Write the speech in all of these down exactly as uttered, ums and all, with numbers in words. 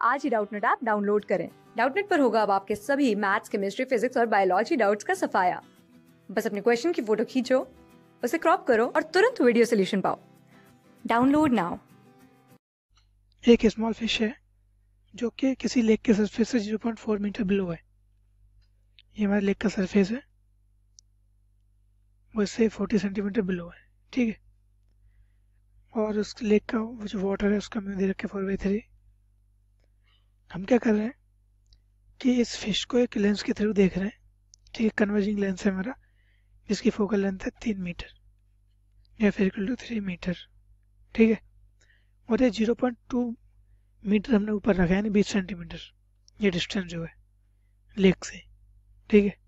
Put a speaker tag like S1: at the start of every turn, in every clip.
S1: आज ही Doubtnut app download करें। डाउटनेट पर होगा अब आपके सभी मैथ्स, केमिस्ट्री, फिजिक्स और बायोलॉजी डाउट्स का सफाया। बस अपने क्वेश्चन की फोटो खींचो, उसे क्रॉप करो और तुरंत वीडियो सोल्यूशन पाओ। Download now.
S2: एक स्मॉल फिश है जो कि किसी लेक के सरफेस से zero point four metre below है। ये हमारे लेक का सरफेस है, वो इससे फोर्टी सेंटीमीटर बिलो है। ठीक है, और उस लेक का वो जो वाटर है उसका मैंने दे रखा है फोर बाई थ्री। हम क्या कर रहे हैं कि इस फिश को एक लेंस के थ्रू देख रहे हैं। ठीक है, कन्वर्जिंग लेंस है हमारा, जिसकी फोकल लेंथ है तीन मीटर या फिर इक्वल टू थ्री मीटर। ठीक है, और ये जीरो पॉइंट टू मीटर हमने ऊपर रखा है, यानी बीस सेंटीमीटर ये डिस्टेंस जो है लेक से। ठीक है,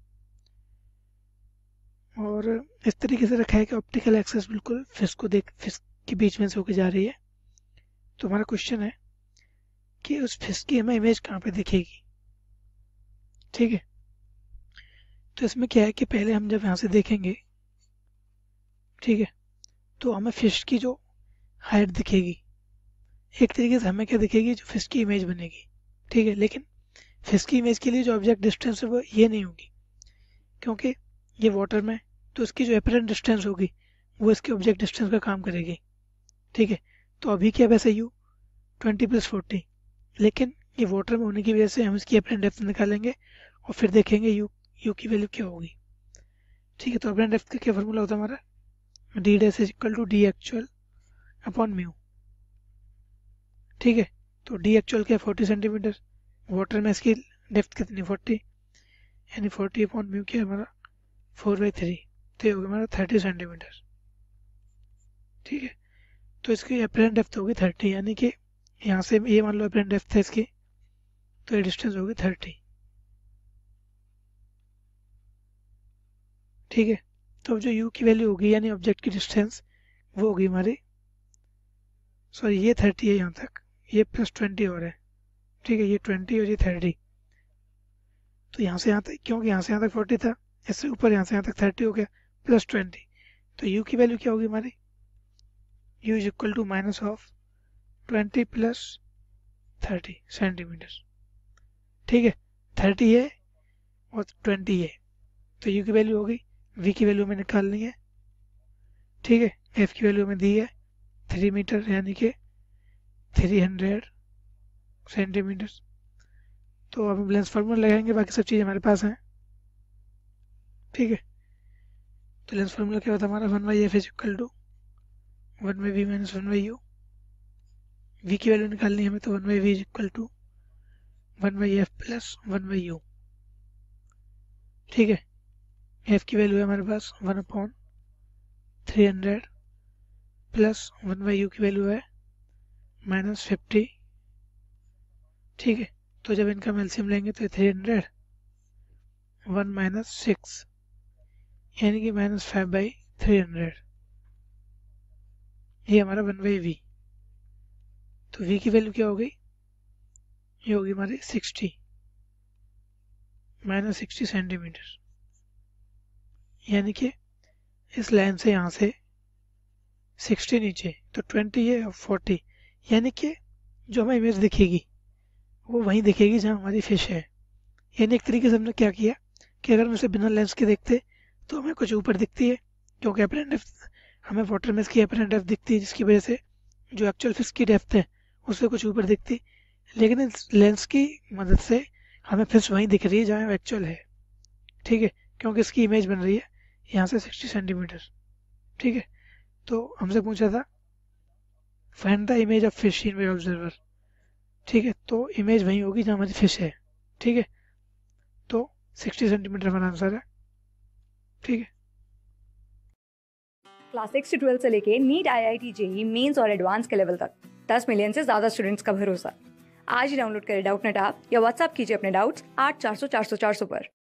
S2: और इस तरीके से रखा है कि ऑप्टिकल एक्सेस बिल्कुल फिश को देख फिश के बीच में से होकर जा रही है। तो हमारा क्वेश्चन है कि उस फिश की हमें इमेज कहाँ पे दिखेगी। ठीक है, तो इसमें क्या है कि पहले हम जब यहाँ से देखेंगे, ठीक है, तो हमें फिश की जो हाइट दिखेगी, एक तरीके से हमें क्या दिखेगी, जो फिश की इमेज बनेगी। ठीक है, लेकिन फिश की इमेज के लिए जो ऑब्जेक्ट डिस्टेंस है वो ये नहीं होगी, क्योंकि ये वाटर में, तो इसकी जो एपरेंट डिस्टेंस होगी वो इसके ऑब्जेक्ट डिस्टेंस का काम करेगी। ठीक है, तो अभी क्या वैसे यू ट्वेंटी प्लस फोर्टी, लेकिन ये वाटर में होने की वजह से हम इसकी एपरेंट डेप्थ निकालेंगे और फिर देखेंगे यू यू की वैल्यू क्या होगी। ठीक है, तो एपरेंट डेप्थ का क्या फॉर्मूला होता है हमारा, D dash is equal to D actual upon mu. ठीक है, तो डी एक्चुअल क्या फोर्टी सेंटीमीटर, वाटर में इसकी डेप्थ कितनी फोर्टी, यानी फोर्टी अपॉन म्यू क्या है हमारा फोर बाई थ्री, तो ये होगा हमारा थर्टी सेंटीमीटर। ठीक है, तो इसकी एपरेंट डेप्थ होगी थर्टी, यानी कि यहाँ से ये मान लो एपरेंट डेप्थ है इसकी, तो ये डिस्टेंस होगी थर्टी। ठीक है, तो अब जो u की वैल्यू होगी यानी ऑब्जेक्ट की डिस्टेंस, वो होगी हमारी, सॉरी ये थर्टी है यहाँ तक, ये प्लस ट्वेंटी और है। ठीक है, ये ट्वेंटी और ये थर्टी, तो यहाँ से यहाँ तक, क्योंकि यहाँ से यहाँ तक फोर्टी था, इससे ऊपर यहाँ से यहाँ तक थर्टी हो गया प्लस ट्वेंटी, तो u की वैल्यू क्या होगी हमारी, u is equal to minus of twenty plus thirty centimetre. ठीक है, थर्टी है और ट्वेंटी है, तो u की वैल्यू होगी, v की वैल्यू हमें निकालनी है। ठीक है, f की वैल्यू हमें दी है थ्री मीटर, यानी कि थ्री हंड्रेड सेंटीमीटर। तो अब हम लेंस फार्मूला लगाएंगे, बाकी सब चीज़ हमारे पास हैं। ठीक है, तो लेंस फार्मूला क्या होता है हमारा, one by F is equal to one by V minus one by U. V की वैल्यू निकालनी है हमें, तो one by V is equal to one by F plus one by U. ठीक है, एफ की वैल्यू है हमारे पास one upon three hundred plus one by U की वैल्यू है माइनस फिफ्टी। ठीक है, तो जब इनका एलसीएम लेंगे तो three hundred one minus six, यानी कि minus five by three hundred, ये हमारा वन बाई वी। तो v की वैल्यू क्या होगी, ये होगी हमारी सिक्सटी माइनस सिक्सटी सेंटीमीटर, यानी कि इस लाइन से यहाँ से सिक्सटी नीचे, तो ट्वेंटी है और फोर्टी, यानी कि जो हमें इमेज दिखेगी वो वहीं दिखेगी जहाँ हमारी फिश है। यानी एक तरीके से हमने क्या किया कि अगर हम इसे बिना लेंस के देखते तो हमें कुछ ऊपर दिखती है, क्योंकि एपरेंट डेप्थ हमें वाटर में इसकी एपरेंट डेप्थ दिखती है, जिसकी वजह से जो एक्चुअल फिश की डेप्थ है उससे कुछ ऊपर दिखती, लेकिन इस लेंस की मदद से हमें फिश वहीं दिख रही है जहाँ एक्चुअल है। ठीक है, क्योंकि इसकी इमेज बन रही है यहाँ से सिक्सटी सेंटीमीटर। ठीक है, तो हमसे पूछा था find the image of fish in by observer. ठीक है, तो इमेज वहीं होगी जहाँ हमारी फिश है। ठीक है, तो सिक्सटी सेंटीमीटर हमारा आंसर है। ठीक है,
S1: क्लास सिक्स से ट्वेल्थ से लेके NEET, I I T, JEE, mains और एडवांस के लेवल तक दस मिलियन से ज्यादा स्टूडेंट्स का भरोसा। आज ही डाउनलोड करें डाउटनेट ऐप या व्हाट्सएप कीजिए अपने डाउट्स आठ चार सौ चार सौ चार सौ पर।